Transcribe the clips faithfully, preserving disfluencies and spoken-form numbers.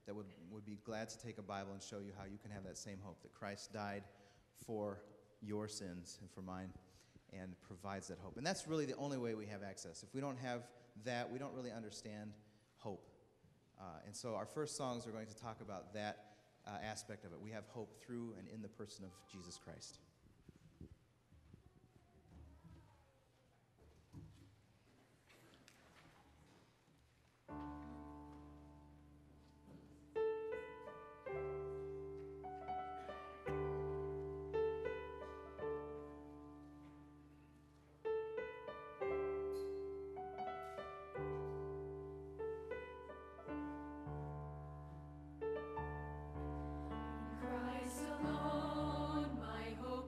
that would, would be glad to take a Bible and show you how you can have that same hope, that Christ died for your sins and for mine and provides that hope. And that's really the only way we have access. If we don't have that, we don't really understand hope. Uh, and so our first songs are going to talk about that uh, aspect of it. We have hope through and in the person of Jesus Christ. Christ alone, my hope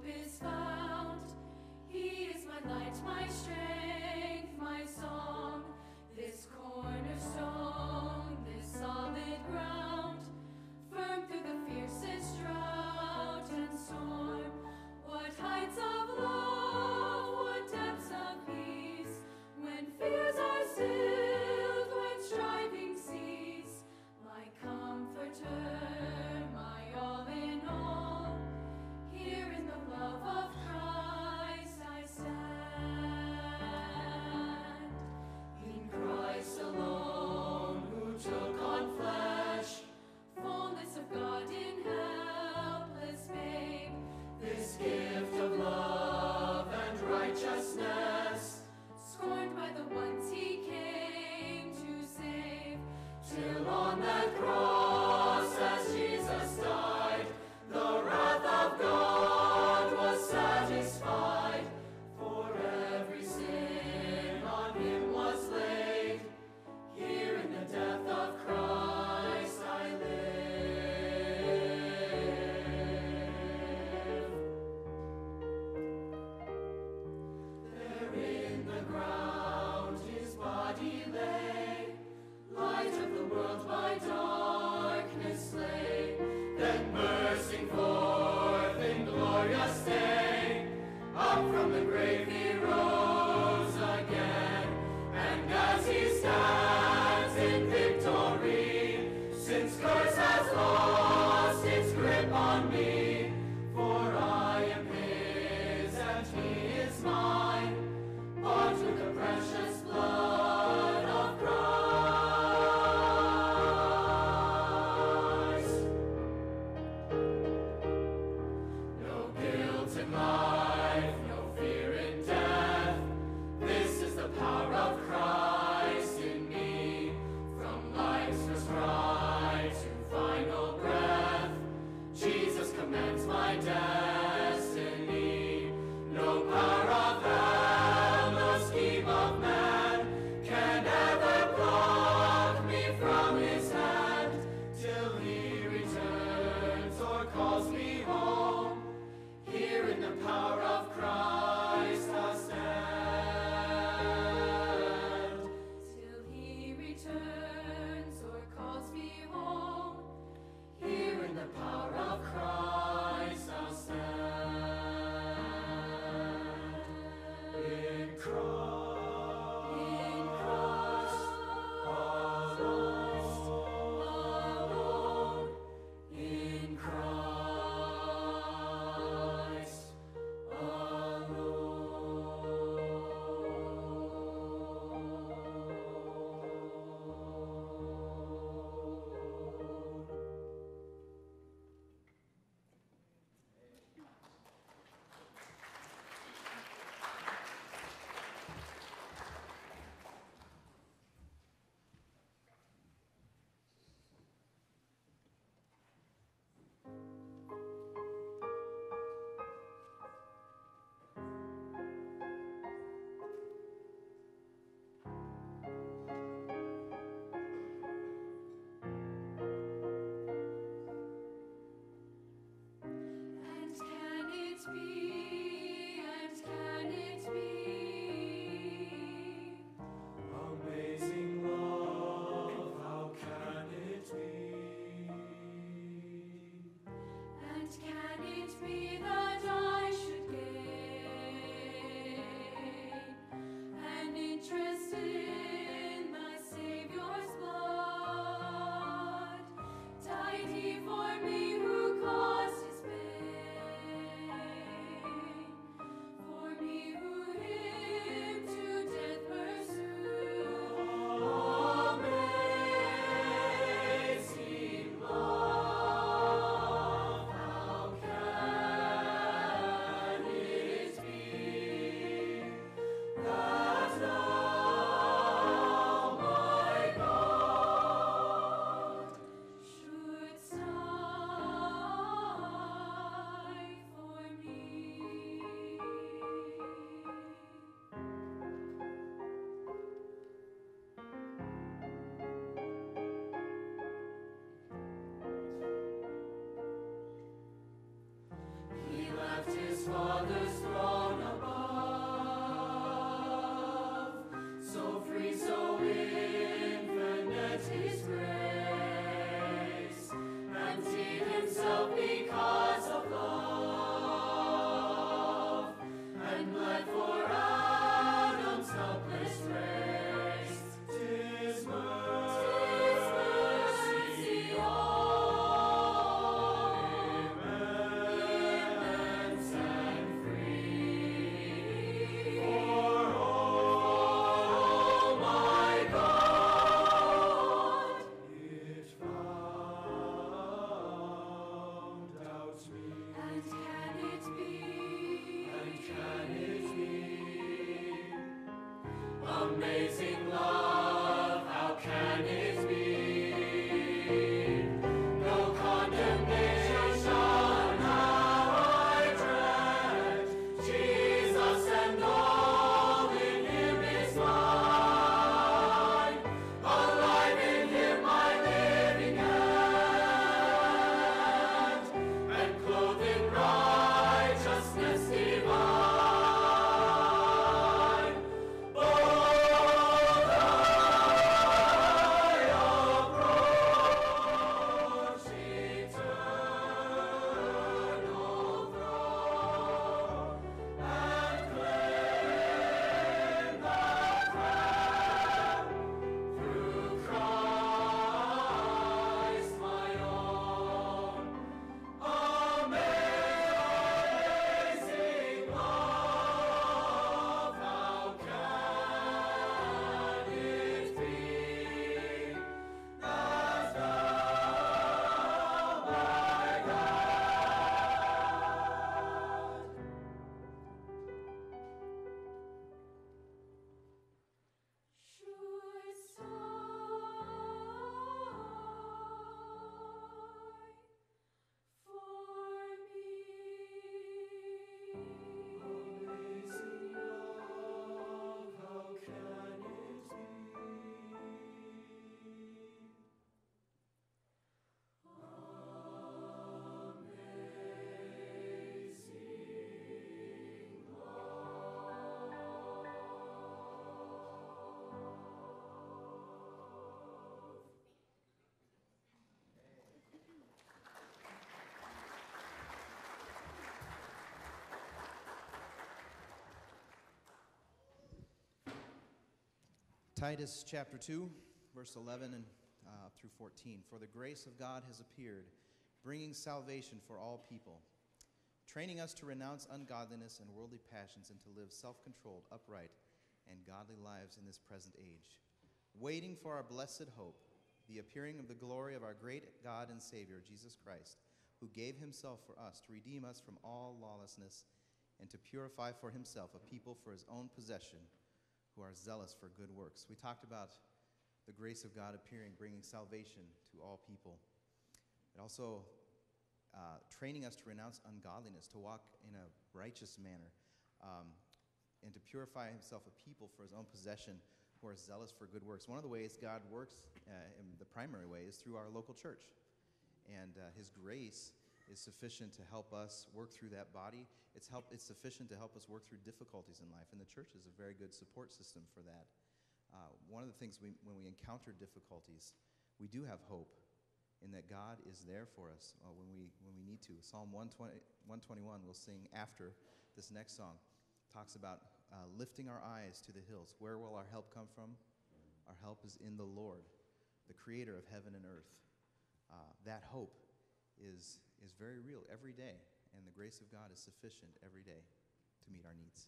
Titus chapter two, verse eleven and uh, through fourteen. For the grace of God has appeared, bringing salvation for all people, training us to renounce ungodliness and worldly passions and to live self-controlled, upright, and godly lives in this present age, waiting for our blessed hope, the appearing of the glory of our great God and Savior, Jesus Christ, who gave himself for us to redeem us from all lawlessness and to purify for himself a people for his own possession, who are zealous for good works. We talked about the grace of God appearing, bringing salvation to all people. It also uh, training us to renounce ungodliness, to walk in a righteous manner, um, and to purify himself a people for his own possession, who are zealous for good works. One of the ways God works, uh, in the primary way, is through our local church. And uh, his grace is sufficient to help us work through that body. It's help. It's sufficient to help us work through difficulties in life, and the church is a very good support system for that. Uh, one of the things we, when we encounter difficulties, we do have hope in that God is there for us uh, when we when we need to. Psalm one twenty-one we'll sing after this next song talks about uh, lifting our eyes to the hills. Where will our help come from? Our help is in the Lord, the creator of heaven and earth. Uh, that hope is is very real every day, and the grace of God is sufficient every day to meet our needs.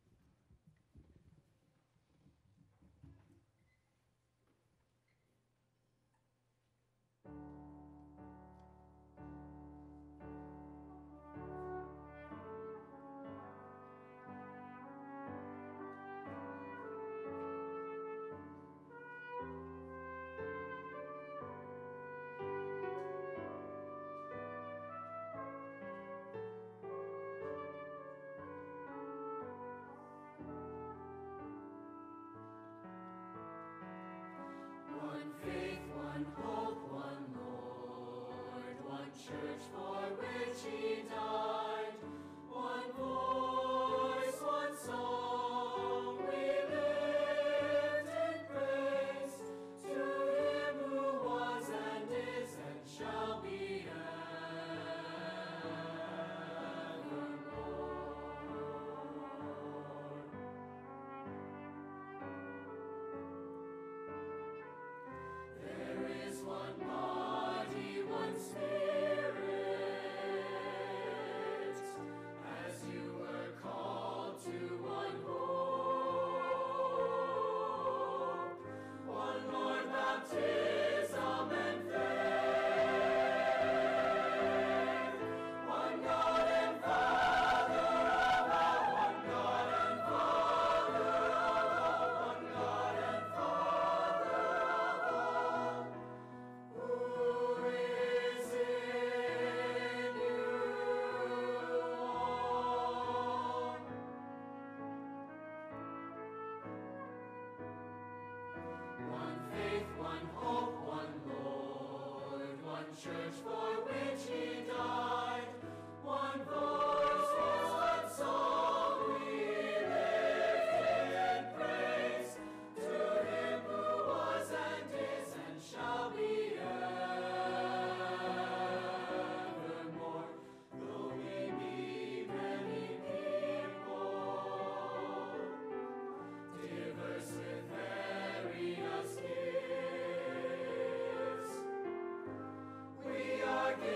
One faith, one hope, one Lord, one church for which he died, one voice, one song, we lift in praise to him who was and is and shall be evermore. There is one body, one spirit, as you were called to one hope, one Lord, baptism and faith, one God and Father of all, one God and Father of all, one God and Father of all, who is in you all. One faith, one hope, one Lord, one church for which he died, one voice, one song, we lift in praise to him who was and is and shall be evermore. Though we be many people, diverse with various gifts, we are given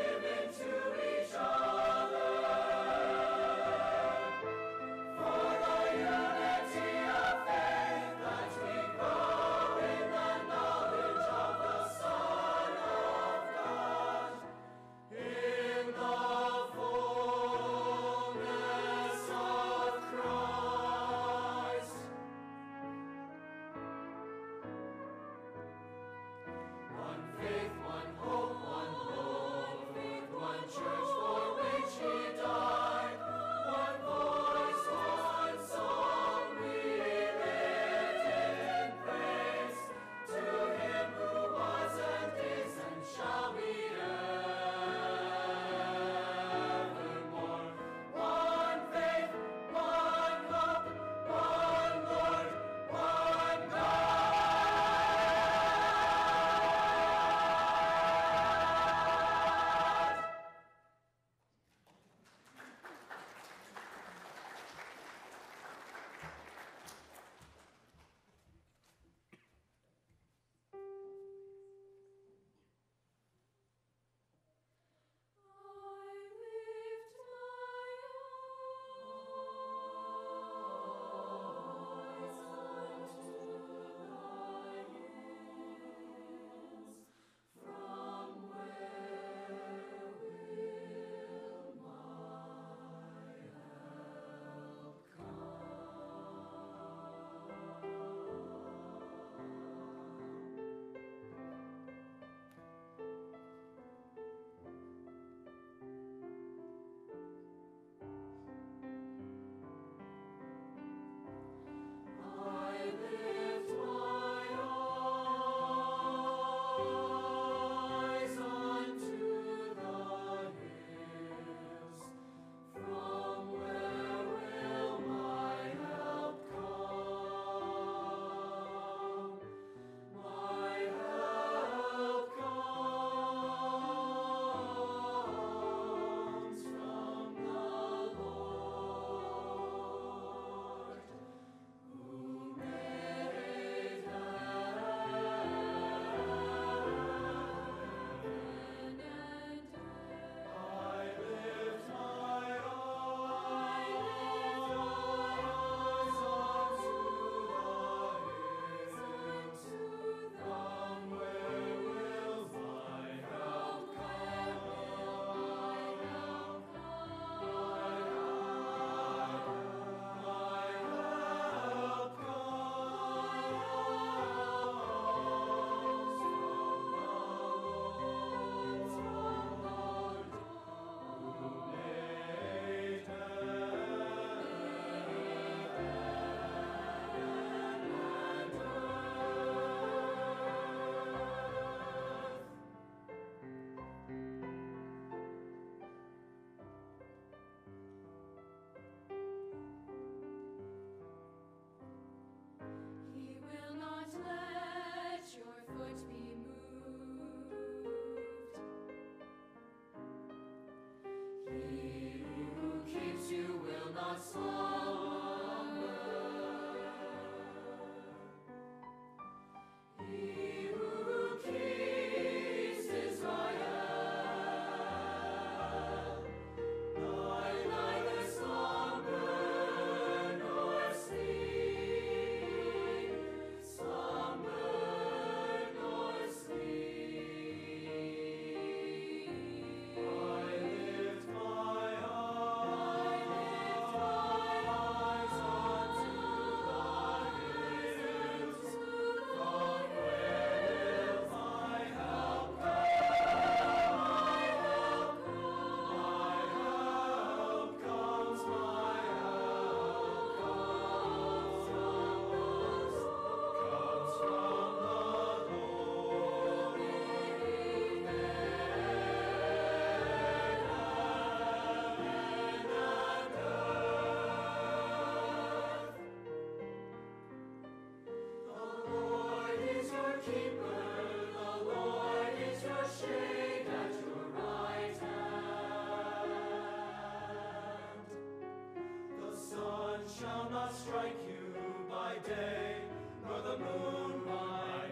not strike you by day, nor the moon by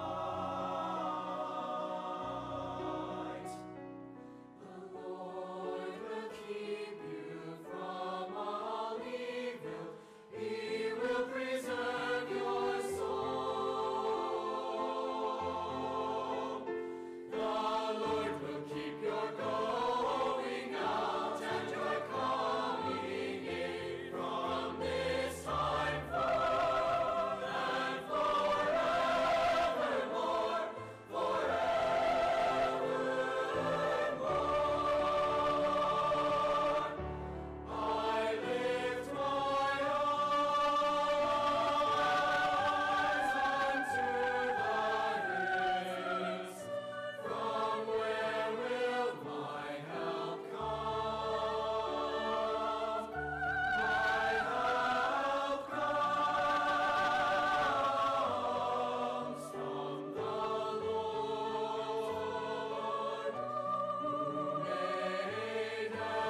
night. The Lord will keep you from all evil. He will preserve your soul. The Lord will keep your going out and your coming in from this time forth and forevermore, forevermore. I lift my eyes unto the hills. From where will my help come? My help comes from the Lord, who made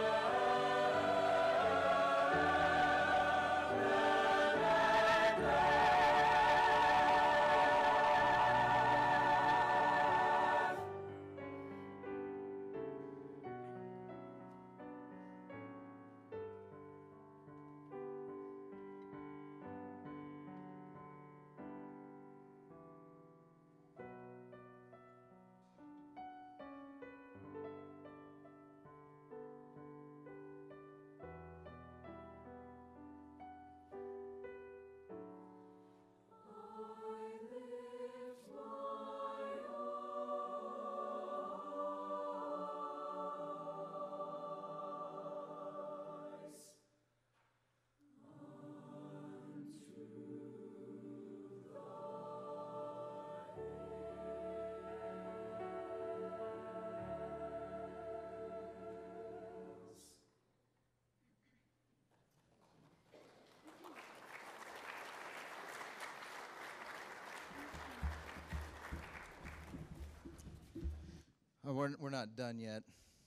Uh, We're, we're not done yet,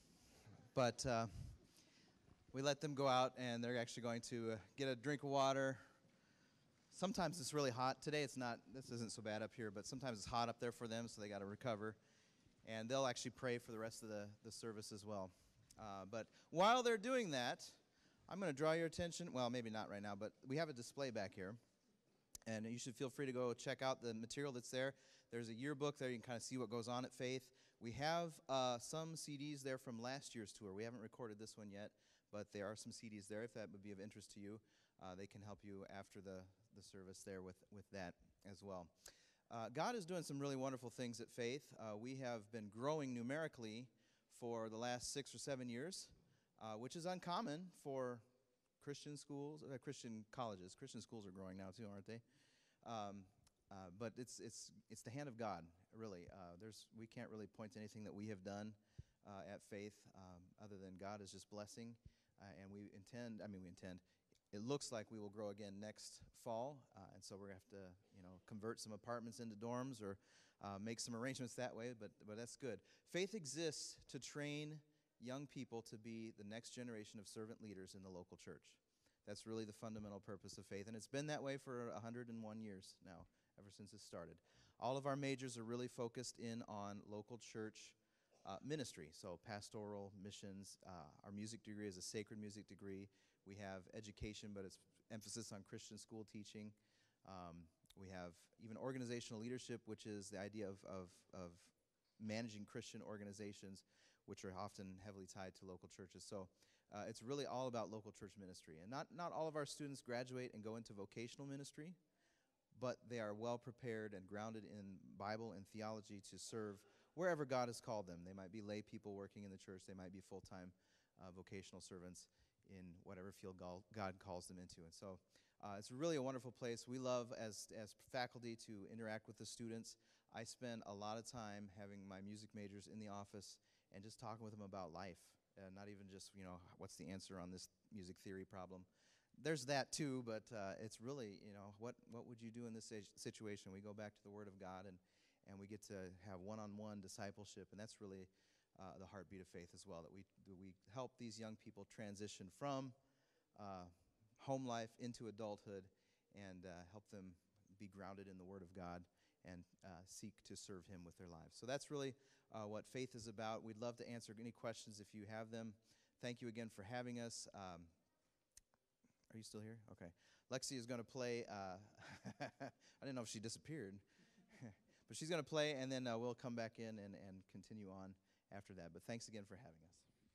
but uh, we let them go out, and they're actually going to uh, get a drink of water. Sometimes it's really hot. Today it's not, this isn't so bad up here, but sometimes it's hot up there for them, so they got to recover. And they'll actually pray for the rest of the, the service as well. Uh, but while they're doing that, I'm going to draw your attention, well, maybe not right now, but we have a display back here. And you should feel free to go check out the material that's there. There's a yearbook there. You can kind of see what goes on at Faith. We have uh, some C Ds there from last year's tour. We haven't recorded this one yet, but there are some C Ds there. If that would be of interest to you, uh, they can help you after the, the service there with, with that as well. Uh, God is doing some really wonderful things at Faith. Uh, we have been growing numerically for the last six or seven years, uh, which is uncommon for Christian schools, uh, Christian colleges. Christian schools are growing now too, aren't they? Um, uh, but it's it's it's the hand of God, really. Uh, there's we can't really point to anything that we have done uh, at Faith um, other than God is just blessing, uh, and we intend. I mean, we intend. It looks like we will grow again next fall, uh, and so we're gonna have to you know convert some apartments into dorms or uh, make some arrangements that way. But but that's good. Faith exists to train young people to be the next generation of servant leaders in the local church. That's really the fundamental purpose of Faith, and it's been that way for one hundred one years now, ever since it started. All of our majors are really focused in on local church uh, ministry, so pastoral, missions. Uh, our music degree is a sacred music degree. We have education, but it's emphasis on Christian school teaching. Um, we have even organizational leadership, which is the idea of, of, of managing Christian organizations, which are often heavily tied to local churches. So uh, it's really all about local church ministry. And not, not all of our students graduate and go into vocational ministry, but they are well prepared and grounded in Bible and theology to serve wherever God has called them. They might be lay people working in the church. They might be full-time uh, vocational servants in whatever field God calls them into. And so uh, it's really a wonderful place. We love, as, as faculty, to interact with the students. I spend a lot of time having my music majors in the office and just talking with them about life, uh, not even just, you know, what's the answer on this music theory problem. There's that too, but uh, it's really, you know, what, what would you do in this situation? We go back to the Word of God, and, and we get to have one-on-one discipleship, and that's really uh, the heartbeat of Faith as well, that we, that we help these young people transition from uh, home life into adulthood and uh, help them be grounded in the Word of God and uh, seek to serve Him with their lives. So that's really uh, what faith is about. We'd love to answer any questions if you have them. Thank you again for having us. Um, are you still here? Okay. Lexi is going to play. Uh, I didn't know if she disappeared. But she's going to play, and then uh, we'll come back in and, and continue on after that. But thanks again for having us.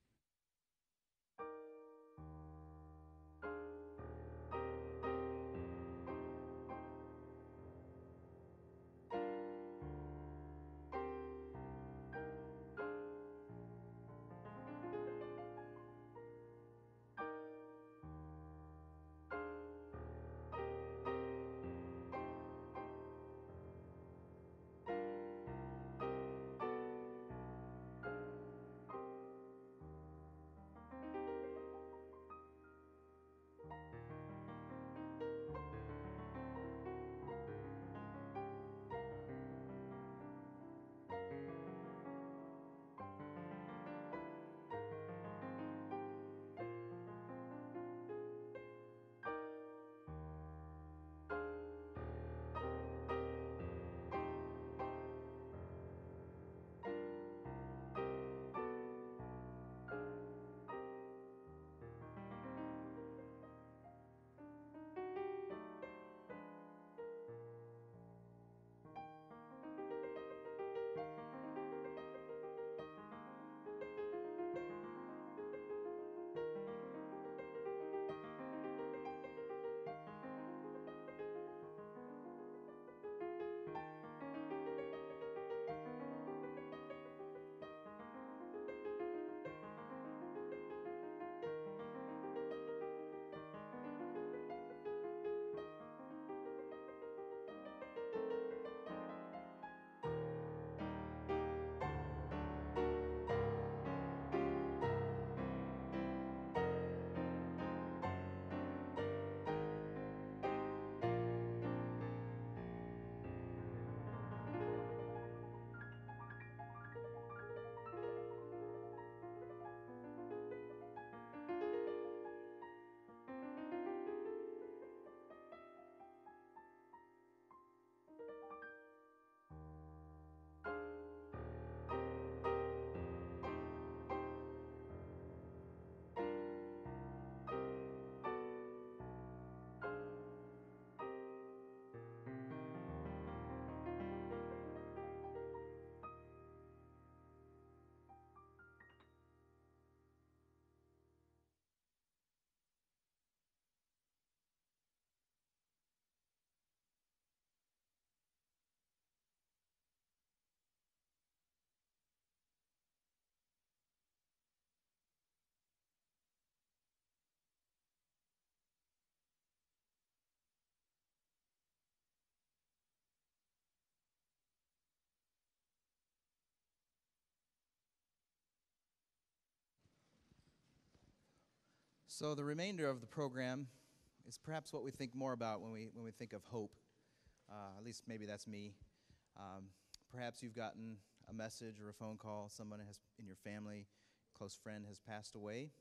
So the remainder of the program is perhaps what we think more about when we when we think of hope. Uh, at least maybe that's me. Um, perhaps you've gotten a message or a phone call. Someone has in your family, close friend, has passed away.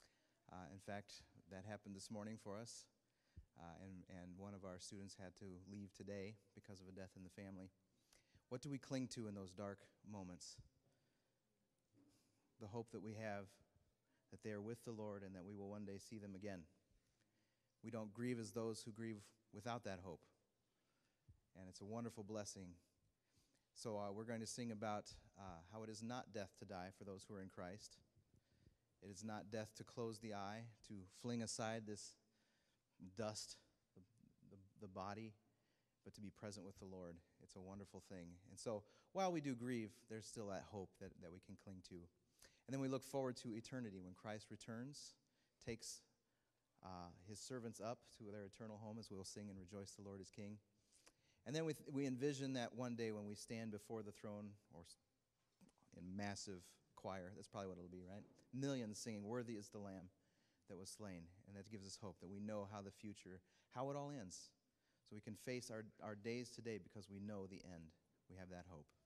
Uh, in fact, that happened this morning for us, uh, and and one of our students had to leave today because of a death in the family. What do we cling to in those dark moments? The hope that we have that they are with the Lord and that we will one day see them again. We don't grieve as those who grieve without that hope. And it's a wonderful blessing. So uh, we're going to sing about uh, how it is not death to die for those who are in Christ. It is not death to close the eye, to fling aside this dust, the, the, the body, but to be present with the Lord. It's a wonderful thing. And so while we do grieve, there's still that hope that, that we can cling to. And then we look forward to eternity when Christ returns, takes uh, his servants up to their eternal home, as we'll sing and rejoice the Lord is King. And then we, th- we envision that one day when we stand before the throne, or s- in massive choir, that's probably what it'll be, right? Millions singing, "Worthy is the Lamb that was slain." And that gives us hope that we know how the future, how it all ends. So we can face our, our days today because we know the end. We have that hope.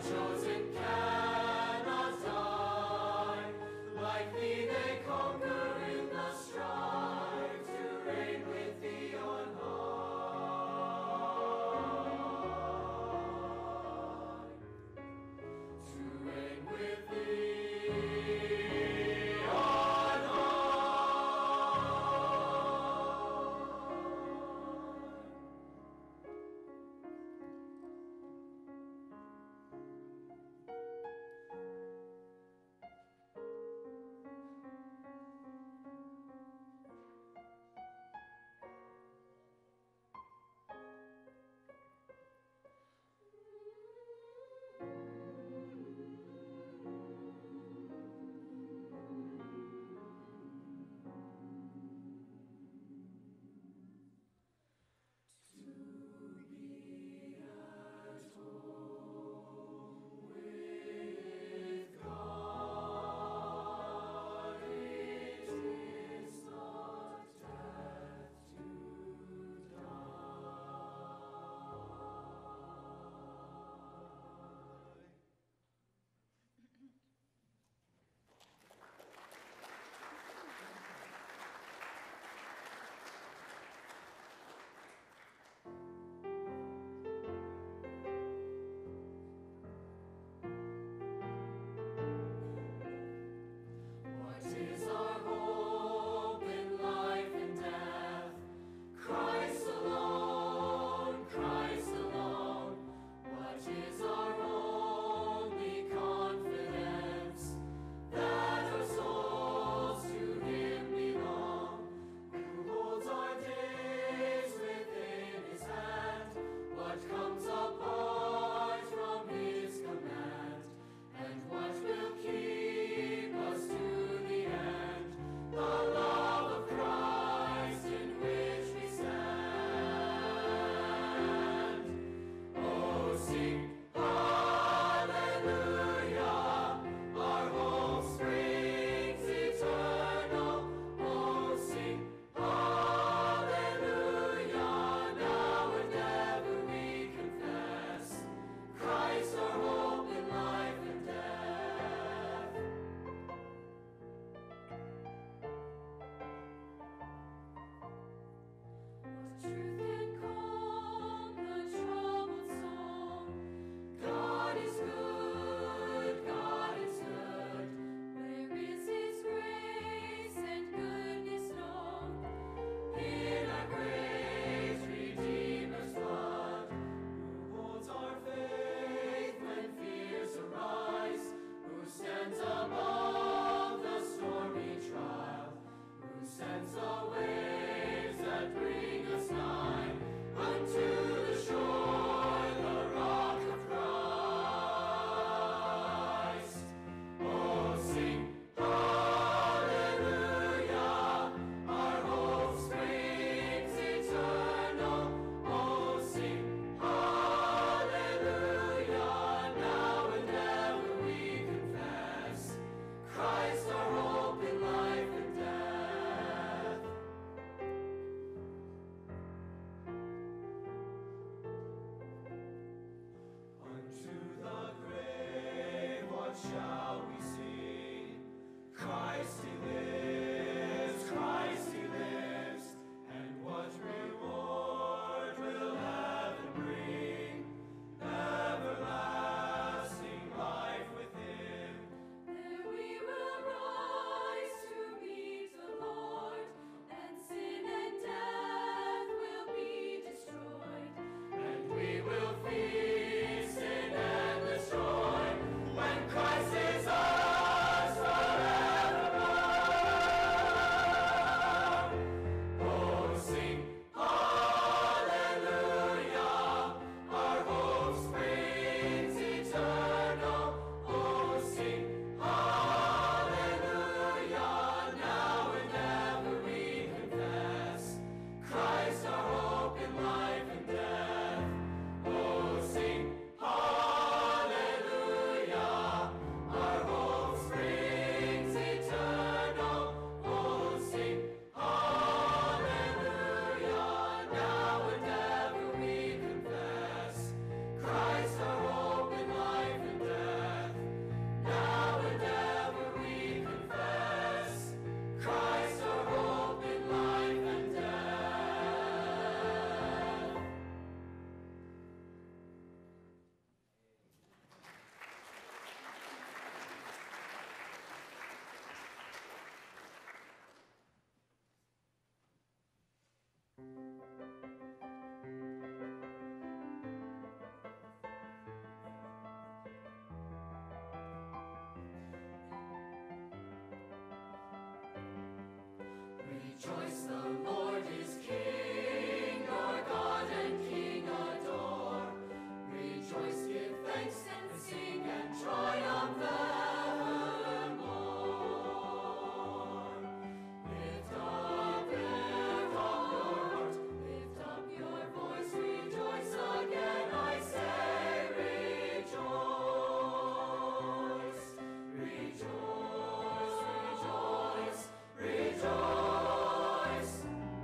chosen cannot die. Like thee they conquer in the strife to reign with thee on high. To reign with thee on high. Rejoice, the Lord is King, your God and King adore. Rejoice, give thanks and sing and triumph evermore. Lift up, lift up your heart, lift up your voice, rejoice again, I say, rejoice. Rejoice, rejoice, rejoice.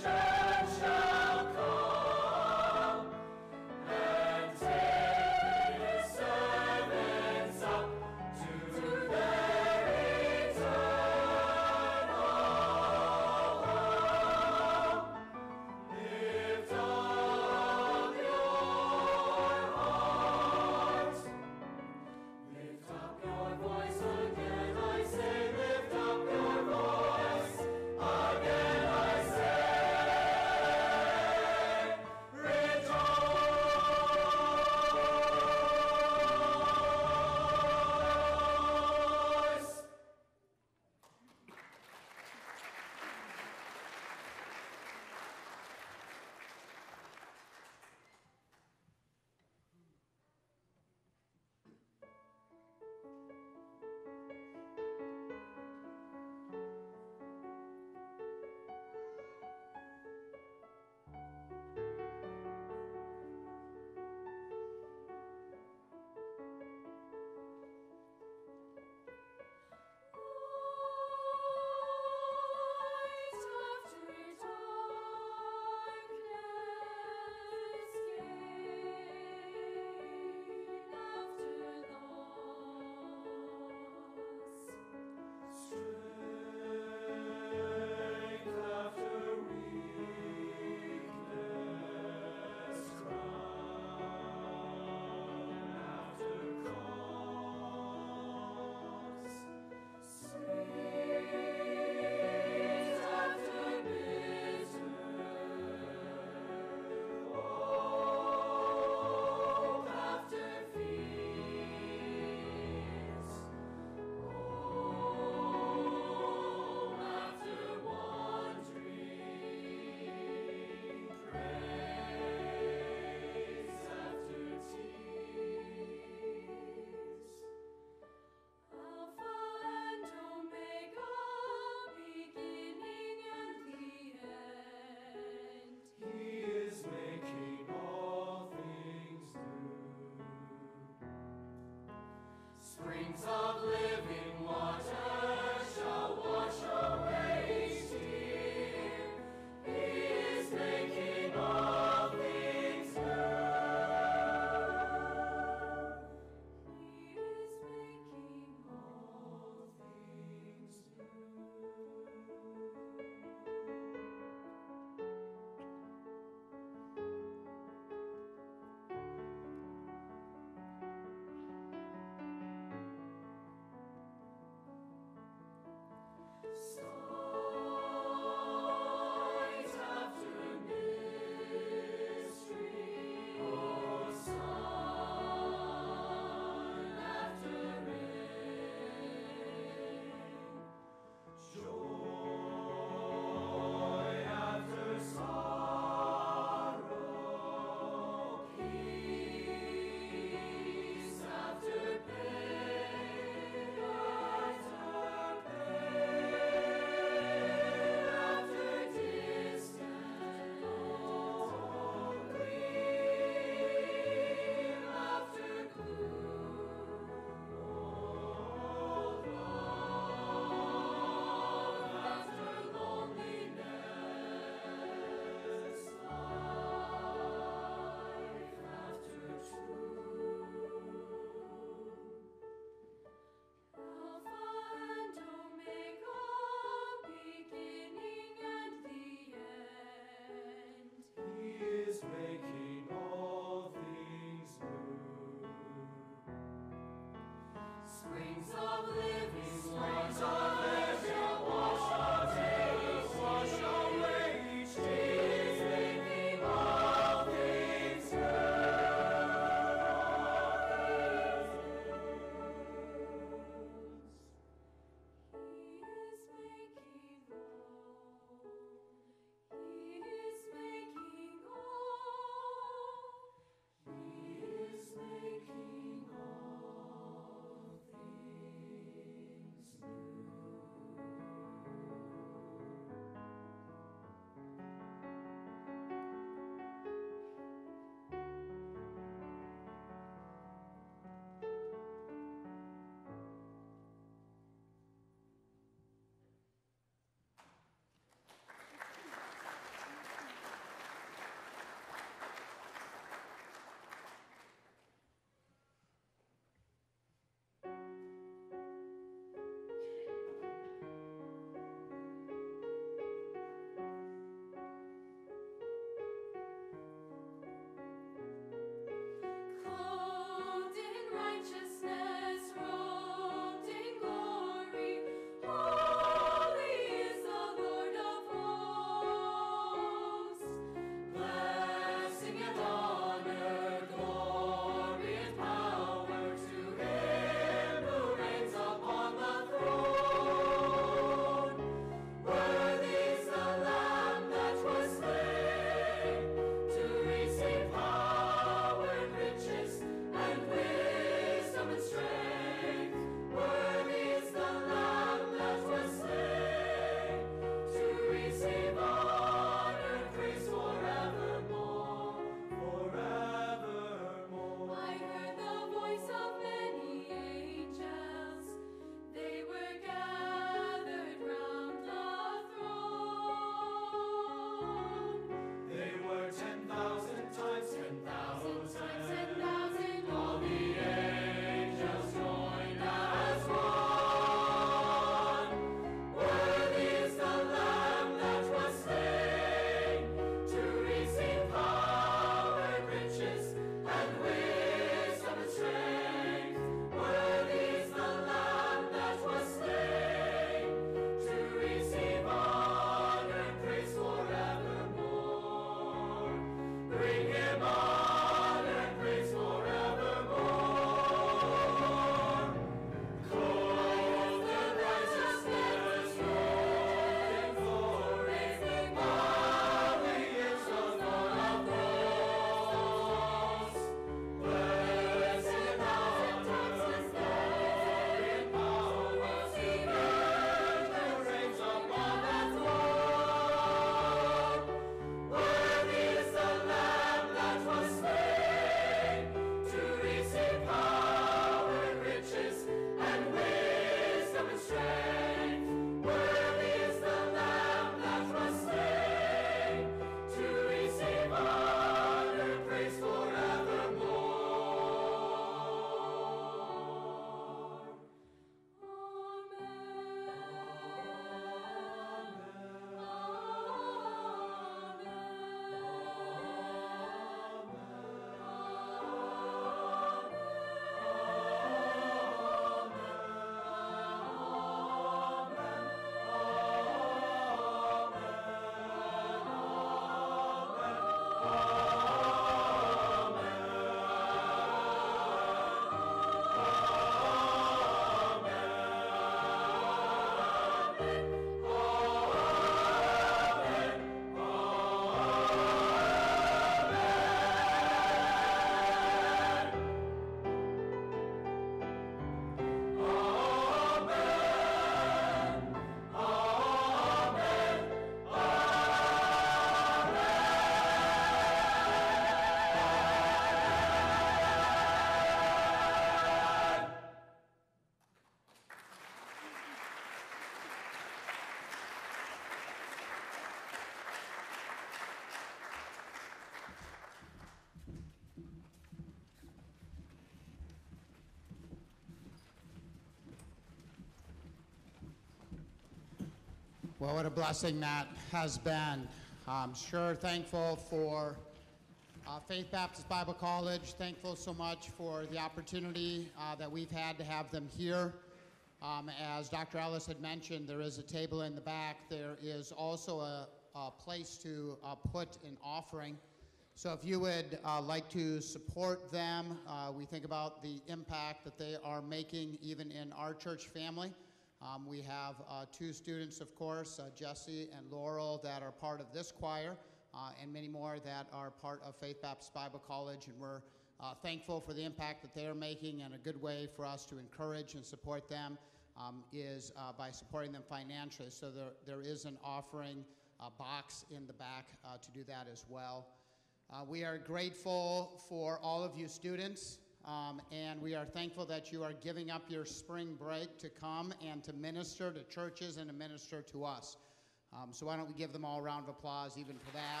Well, what a blessing that has been. I'm sure thankful for uh, Faith Baptist Bible College. Thankful so much for the opportunity uh, that we've had to have them here. Um, as Doctor Ellis had mentioned, there is a table in the back. There is also a, a place to uh, put an offering. So if you would uh, like to support them, uh, we think about the impact that they are making even in our church family. Um, we have uh, two students, of course, uh, Jesse and Laurel, that are part of this choir, uh, and many more that are part of Faith Baptist Bible College, and we're uh, thankful for the impact that they are making, and a good way for us to encourage and support them um, is uh, by supporting them financially. So there, there is an offering uh, box in the back uh, to do that as well. Uh, we are grateful for all of you students. Um, and we are thankful that you are giving up your spring break to come and to minister to churches and to minister to us. Um, so why don't we give them all a round of applause even for that.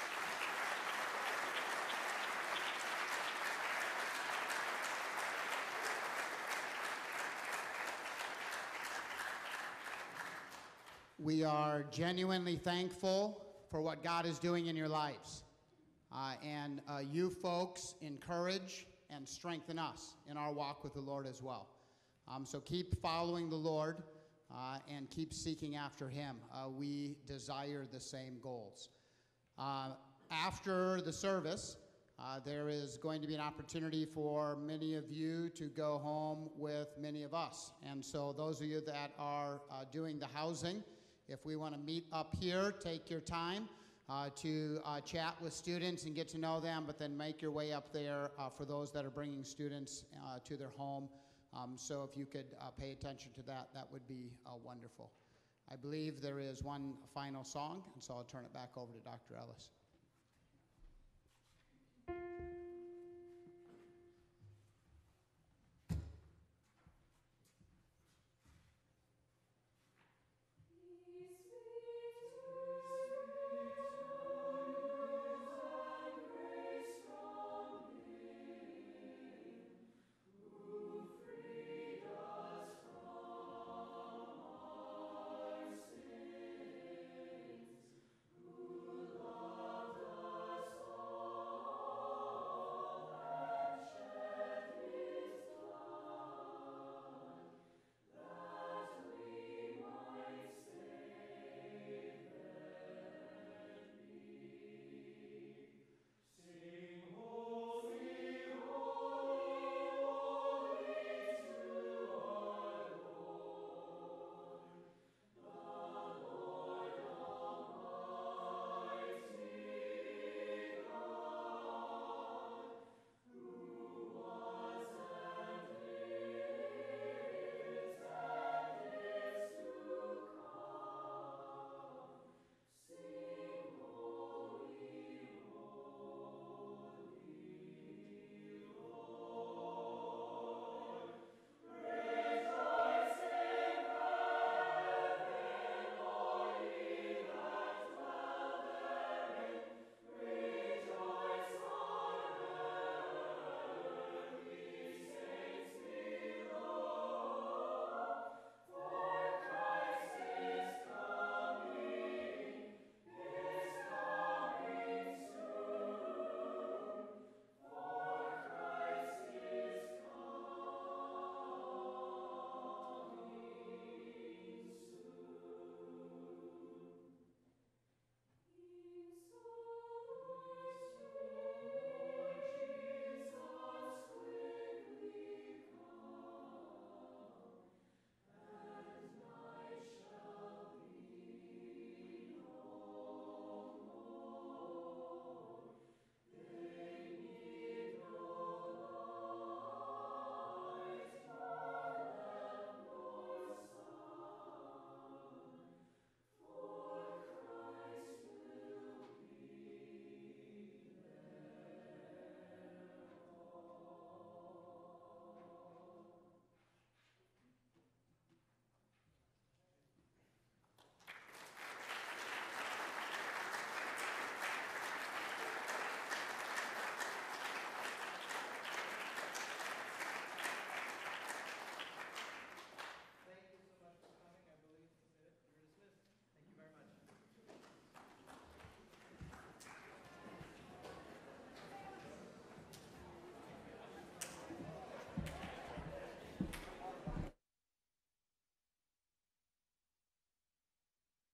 We are genuinely thankful for what God is doing in your lives. Uh, and uh, you folks encourage and strengthen us in our walk with the Lord as well. Um, so keep following the Lord uh, and keep seeking after him. Uh, we desire the same goals. Uh, after the service, uh, there is going to be an opportunity for many of you to go home with many of us. And so those of you that are uh, doing the housing, if we want to meet up here, take your time. Uh, to uh, chat with students and get to know them, but then make your way up there uh, for those that are bringing students uh, to their home. Um, so if you could uh, pay attention to that, that would be uh, wonderful. I believe there is one final song, and so I'll turn it back over to Doctor Ellis.